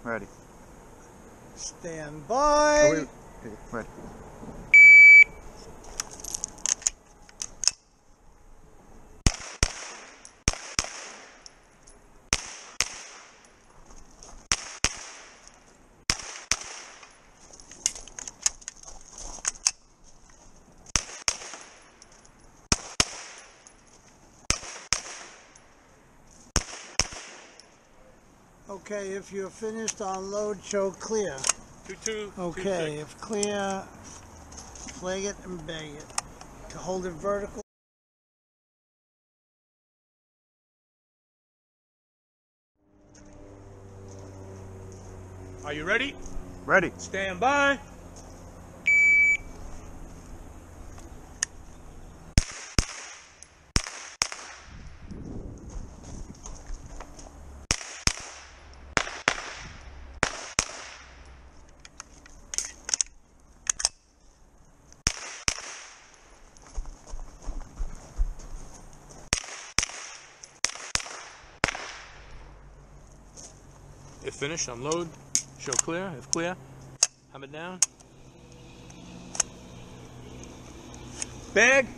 Ready. Stand by. Oh, wait. Ready. Okay, if you're finished, unload, show clear. 2-2. Okay, if clear, flag it and bag it. Hold it vertical. Are you ready? Ready. Stand by. If finished, unload, show clear. If clear, hammer down. Bag.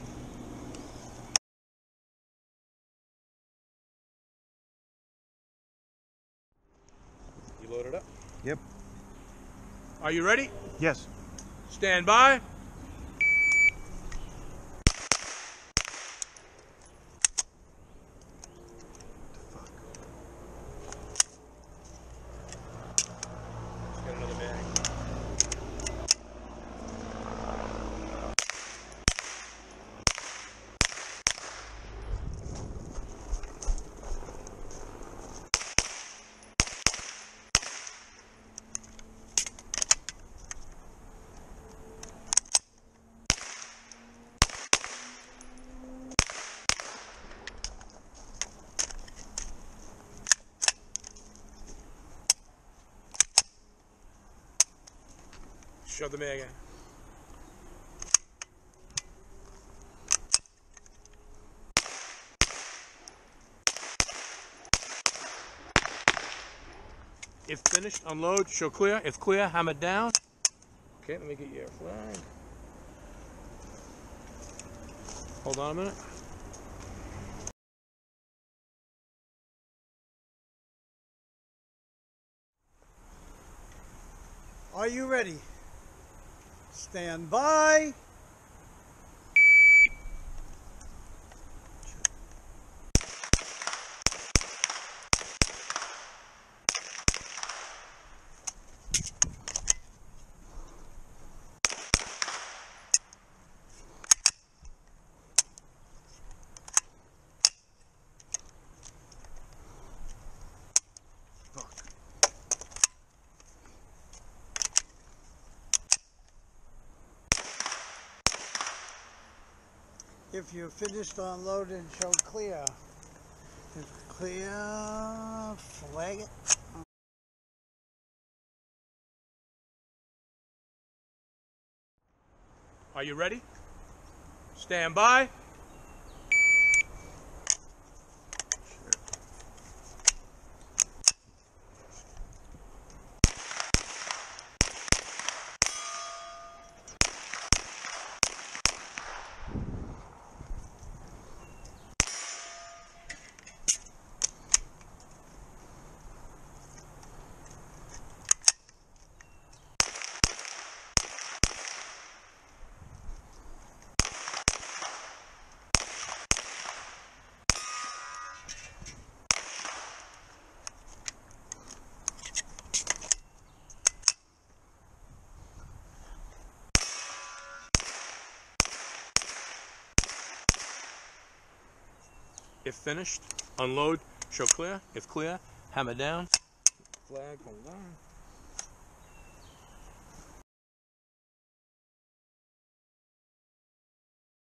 You load it up. Yep. Are you ready? Yes. Stand by. Got another bag. Shove the bag in. If finished, unload, show clear. If clear, hammer down. Okay, let me get your flag. Hold on a minute. Are you ready? Stand by. If you're finished, unload and show clear. If clear, flag it. Are you ready? Stand by. If finished, unload, show clear. If clear, hammer down. Flag, hold on.